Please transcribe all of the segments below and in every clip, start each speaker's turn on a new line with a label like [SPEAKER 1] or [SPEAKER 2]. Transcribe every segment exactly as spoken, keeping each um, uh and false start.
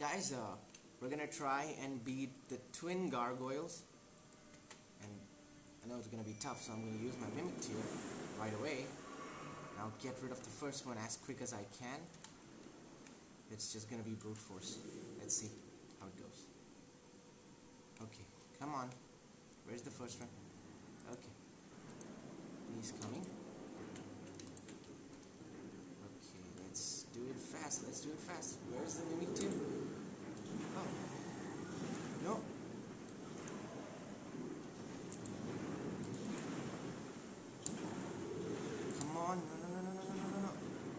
[SPEAKER 1] guys, uh, we're gonna try and beat the twin gargoyles, and I know it's gonna be tough, so I'm gonna use my Mimic Tear right away. And I'll get rid of the first one as quick as I can. It's just gonna be brute force. Let's see how it goes. Okay, come on. Where's the first one? Okay, he's coming. Okay, let's do it fast. Let's do it fast. Where's the Mimic Tear? Oh, no. Come on. No, no, no, no, no, no, no, no.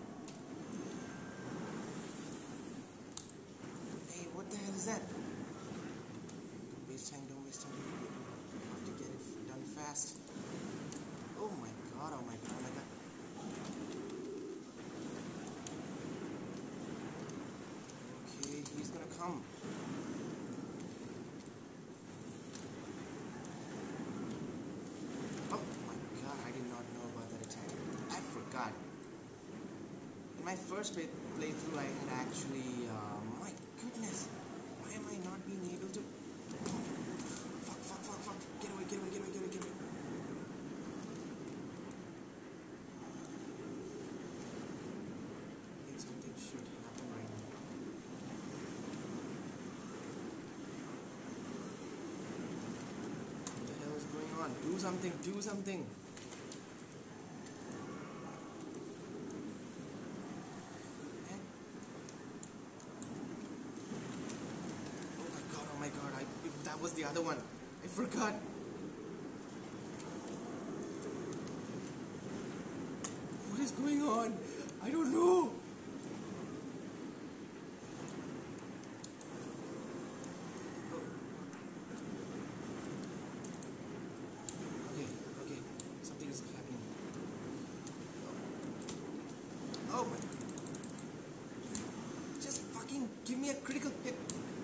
[SPEAKER 1] Hey, what the hell is that? Don't waste time, don't waste time. I have to get it done fast. Oh my god, oh my god, oh my god. Okay, he's gonna come. Oh my god, I did not know about that attack. I forgot. In my first play playthrough, I had actually, uh, my goodness, why am I not being able to? Fuck, fuck, fuck, fuck, get away, get away, get away, get away, get away. I think something should happen right now. What the hell is going on? Do something, do something. Oh my god, I, that was the other one. I forgot. What is going on? I don't know. Okay, okay. Something is happening. Oh my. Just fucking give me a critical hit.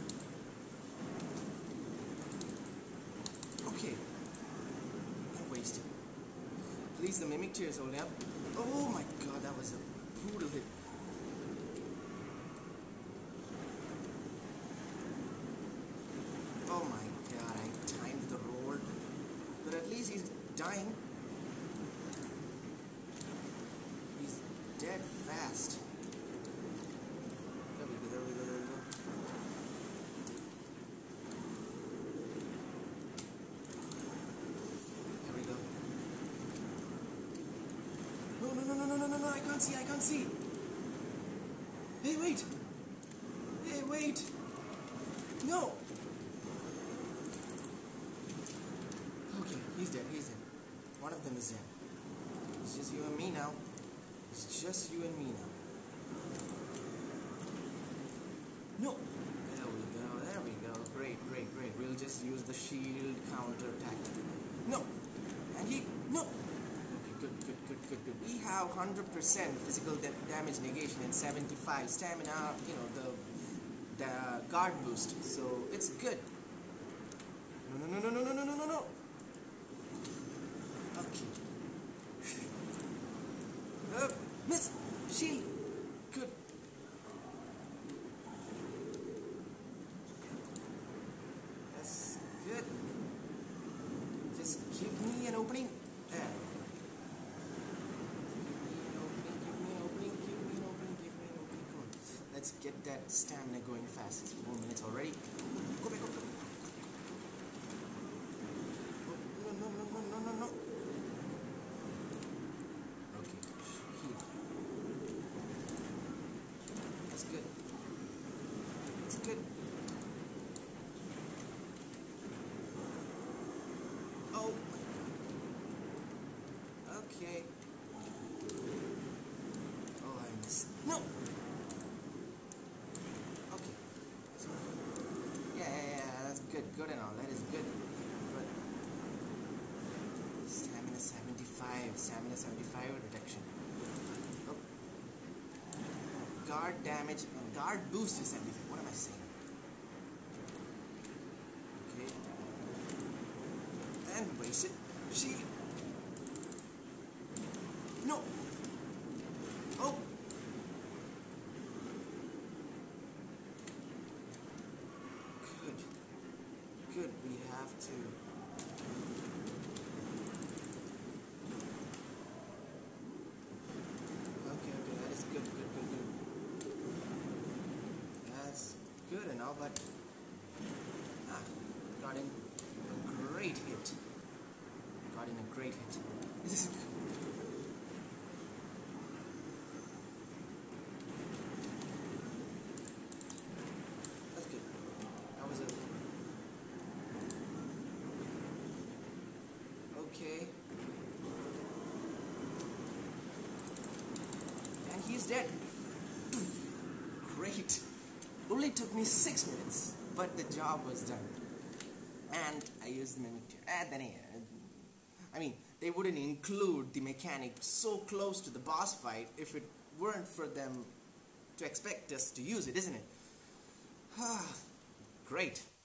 [SPEAKER 1] Okay, I wasted. Please, the Mimic Tear is holding up. Oh my god, that was a brutal hit. Oh my god, I timed the roll. But at least he's dying. He's dead fast. There we go, there we go, there we go. No, no, no, no, no, no, no, no, I can't see, I can't see. Hey, wait. Hey, wait. No. Okay, he's dead, he's dead. One of them is dead. It's just you and me now. It's just you and me now. No. There we go, there we go. Great, great, great. We'll just use the shield counter attack. No. And he, no. Good, good, good, good, good. We have one hundred percent physical damage negation and seventy-five stamina, you know, the, the guard boost. So it's good. No, no, no, no, no, no, no, no, no. Okay. Uh, miss! Shield! Good. That's good. Just give me an opening. There. Let's get that stamina going fast. It's four minutes already. Go back, go back. Oh, no, no, no, no, no, no, no. Okay, heal. That's good. That's good. Oh. Okay. Oh, I missed. No! Yeah, yeah, yeah, that's good, good and all, that is good, but stamina seventy-five, stamina seventy-five reduction. Oh. Guard damage, no, guard boost is seventy-five, what am I saying? Okay. And waste it, shield. No! Oh! have to... Okay, okay, that is good, good, good, good. That's good and all, but... Ah, got in a great hit. Got in a great hit. This is... That's good. That was a... Okay. And he's dead. Great. Only took me six minutes, but the job was done. And I used the mimic tear. And then again, I mean, they wouldn't include the mechanic so close to the boss fight if it weren't for them to expect us to use it, isn't it? Great.